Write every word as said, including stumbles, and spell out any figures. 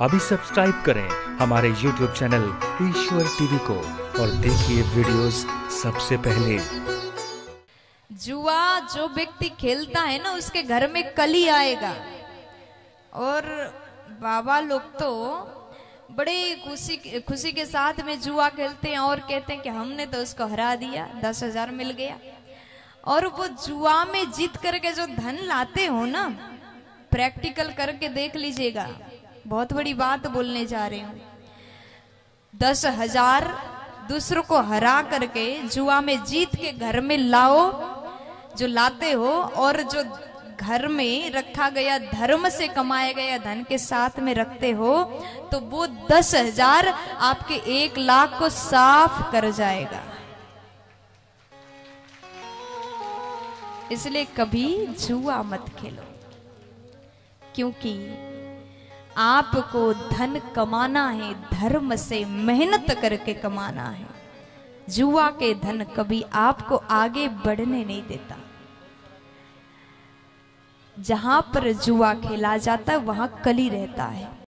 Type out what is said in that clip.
अभी सब्सक्राइब करें हमारे यूट्यूब चैनल ईश्वर टीवी को और देखिए वीडियोस सबसे पहले। जुआ जो व्यक्ति खेलता है ना उसके घर में कली आएगा। और बाबा लोग तो बड़े खुशी खुशी के साथ में जुआ खेलते हैं और कहते हैं कि हमने तो उसको हरा दिया, दस हजार मिल गया। और वो जुआ में जीत करके जो धन लाते हो ना, प्रैक्टिकल करके देख लीजिएगा, बहुत बड़ी बात बोलने जा रहे हूं। दस हजार दूसरों को हरा करके जुआ में जीत के घर में लाओ, जो लाते हो, और जो घर में रखा गया धर्म से कमाया गया धन के साथ में रखते हो, तो वो दस हजार आपके एक लाख को साफ कर जाएगा। इसलिए कभी जुआ मत खेलो, क्योंकि आपको धन कमाना है, धर्म से मेहनत करके कमाना है। जुआ के धन कभी आपको आगे बढ़ने नहीं देता। जहां पर जुआ खेला जाता है वहां कली रहता है।